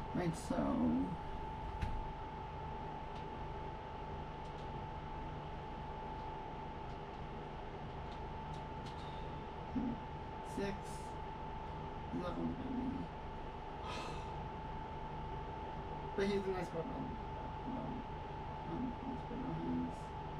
Right, so... Six... Is not gonna be me. But he's a nice purple. Let's put our hands.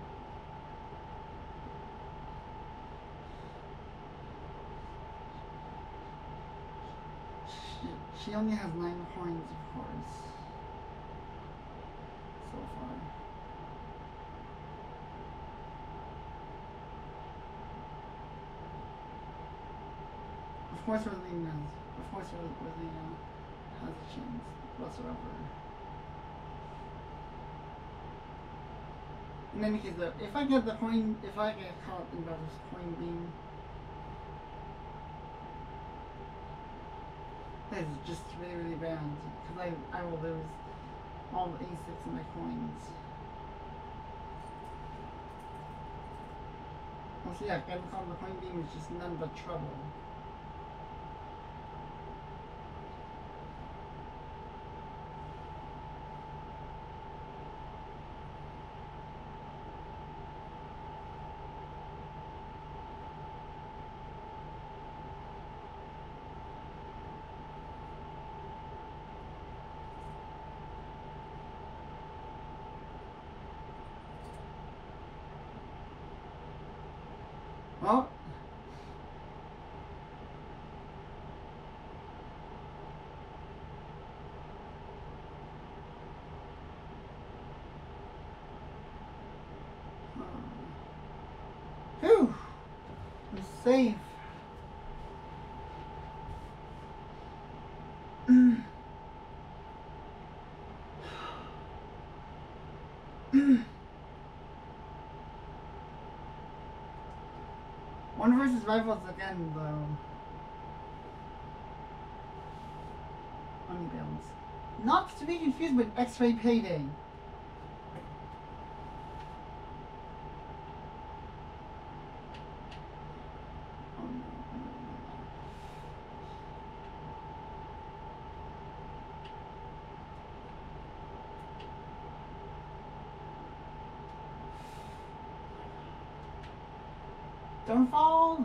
She only has 9 coins, of course. So far. Of course, Rosalina has a chance whatsoever. In any case, though, if I get caught in Bowser's coin beam, that is just really, really bad. Because I will lose all the A6 of my coins. Also, yeah, getting caught in the coin beam is just none but trouble. Oh! Phew! I'm safe. One versus rivals again, though. Money balance. Not to be confused with X-Ray Payday. Oh no. Don't fall!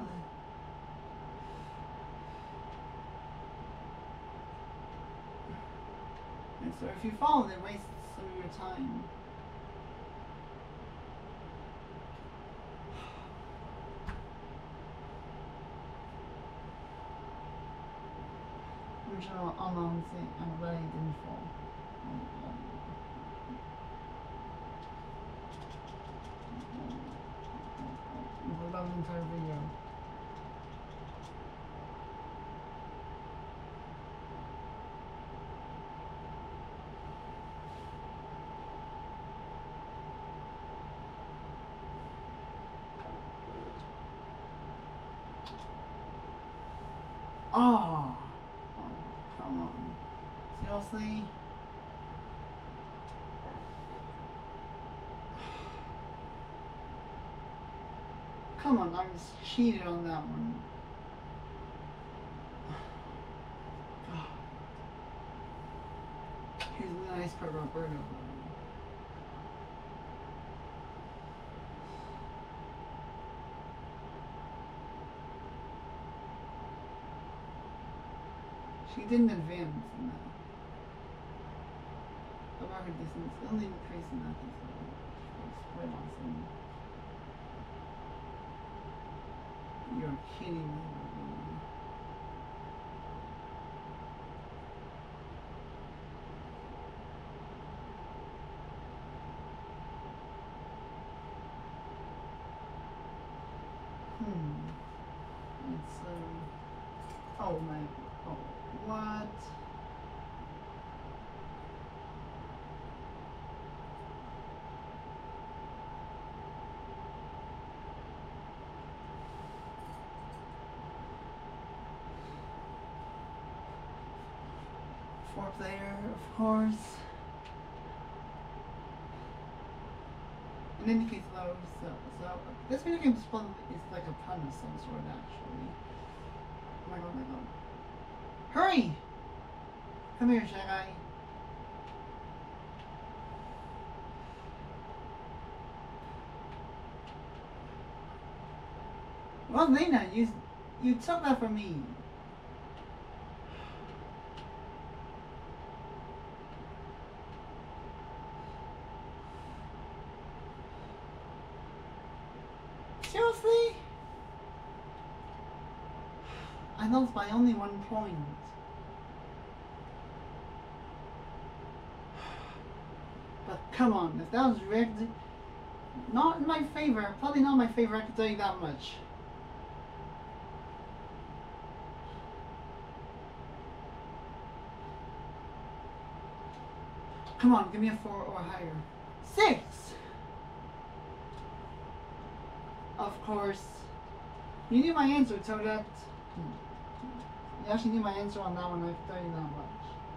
And so if you fall, it wastes some of your time. I'm sure I'm glad he didn't fall. What about the entire video? Oh, come on. Seriously? Come on, I was cheated on that one. Here's the nice part about Birdo. She didn't advance in that. About her distance, only increasing that, so it's quite awesome. You're kidding me. It's oh my, oh, what? Four player, of course. In any case, though, so this video game is like a pun of some sort, actually. Oh my god, oh my god. Hurry! Come here, Shy Guy. Well, Lena, you took that from me. Seriously? I lost by only 1 point. But come on, if that was rigged, not in my favor, probably not in my favor, I can tell you that much. Come on, give me a 4 or higher. 6! Of course. You knew my answer, Toadette. You actually knew my answer on that one, I can tell you that much.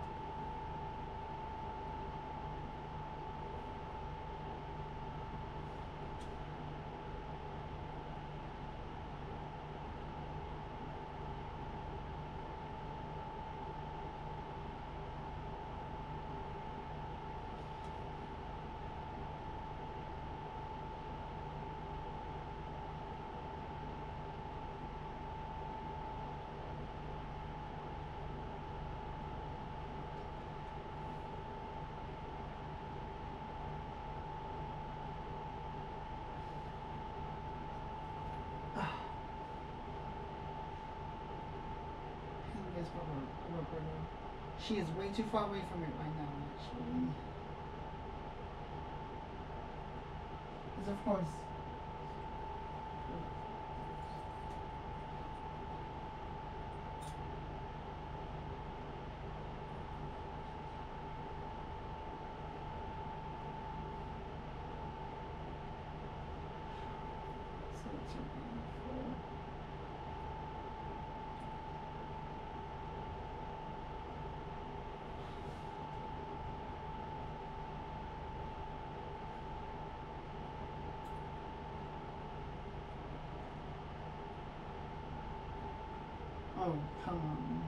She is way too far away from it right now, actually. Because of course. So it's oh, come on.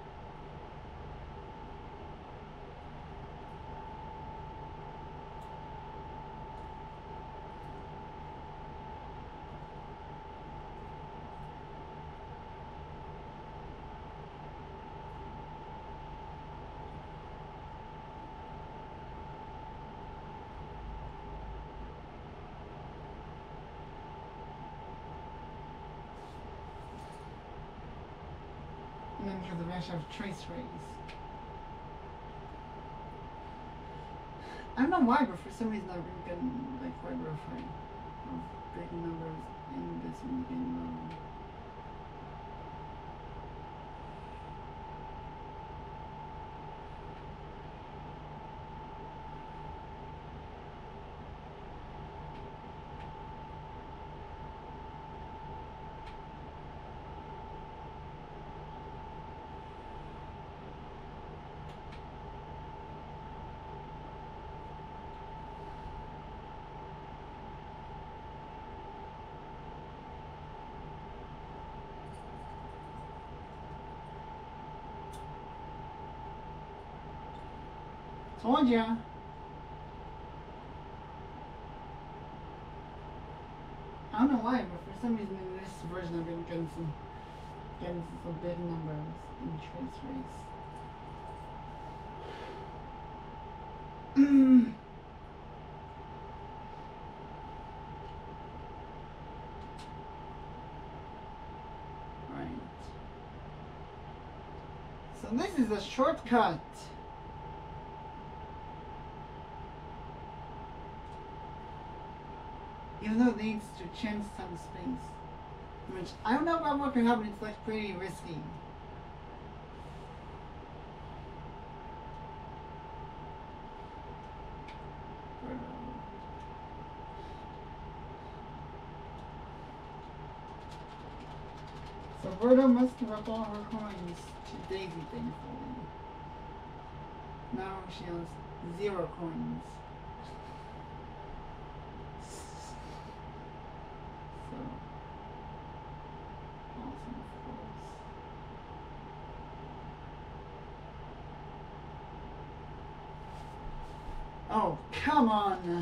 And then because we actually have trace rays. I don't know why, but for some reason I've been getting like quite rough right of big numbers in this medium mode. Told ya. I don't know why, but for some reason in this version I've been getting some big numbers in trace rays. Right. So this is a shortcut. Even though it leads to chance times space. Which, I don't know about what can happen, it's like pretty risky. So Berto must give up all her coins to Daisy, thankfully. Now she has 0 coins. Oh, come on!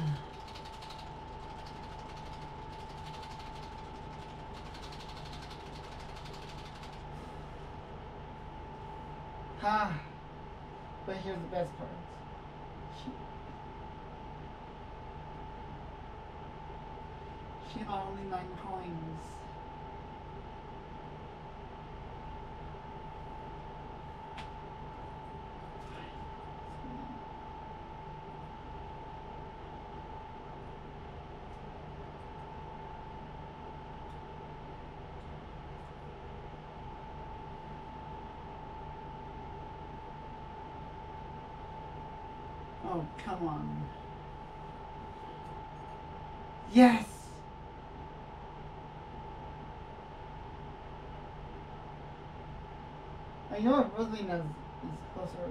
Ha! But here's the best part. She got only 9 coins. Oh, come on. Yes! I know Rosalina is closer.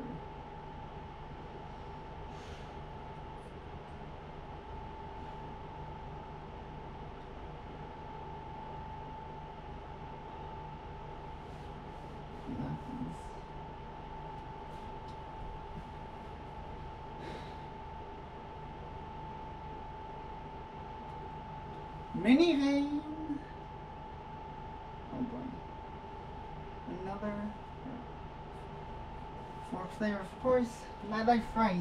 Minigame! Oh boy. Another 4-player, of course. Nightlife Fright.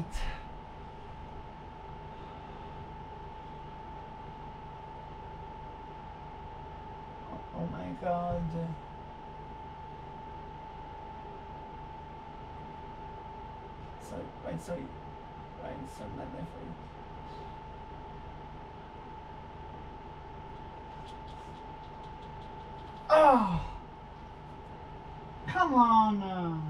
Oh my god. Sorry, Nightlife Fright. Oh! Come on!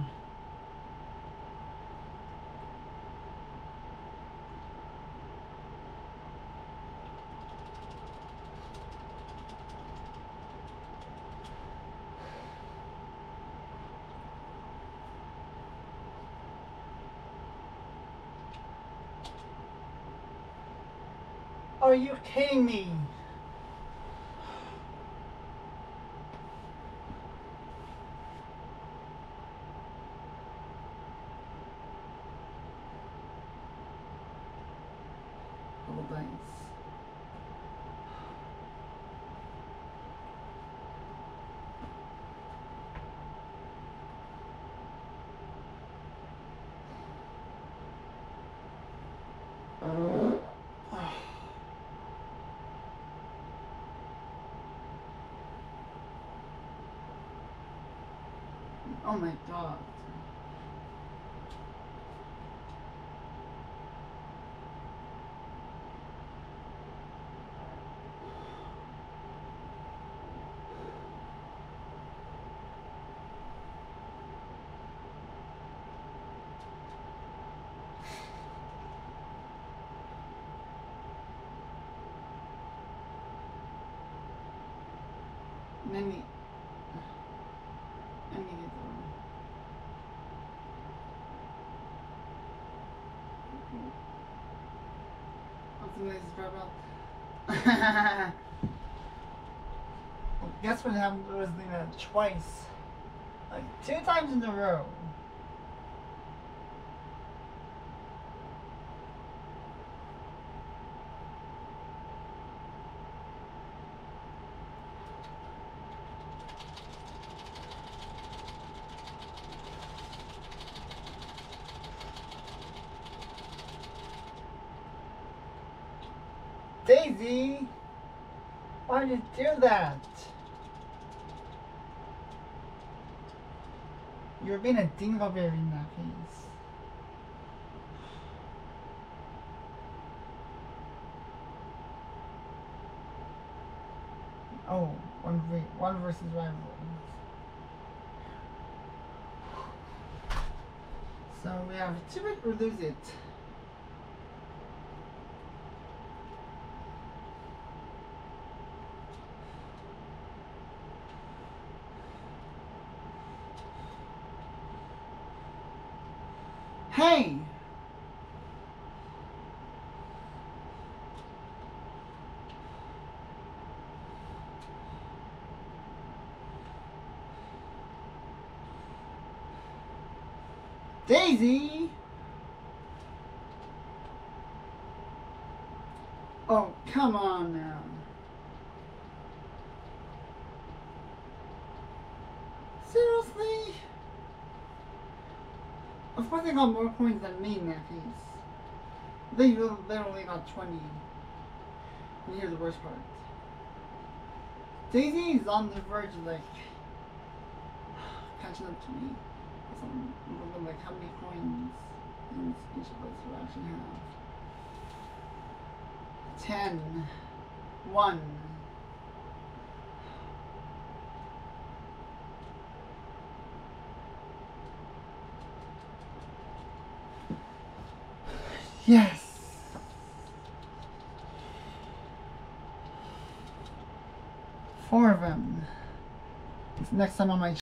Are you kidding me? Oh, thanks. Oh my god. Nani. Guess what happened to Rosalina twice? Like 2 times in a row. Daisy! Why did you do that? You're being a dingleberry in that case. Oh, one versus rival. So we have to it or lose it. Hey! Daisy! Oh, come on now. Seriously? Of course they got more coins than me in that case. They literally got 20. And here's the worst part. Daisy is on the verge of like catching up to me. I'm looking like how many coins in each of us will actually have. 10. 1. Yes! Four of them. Next time on my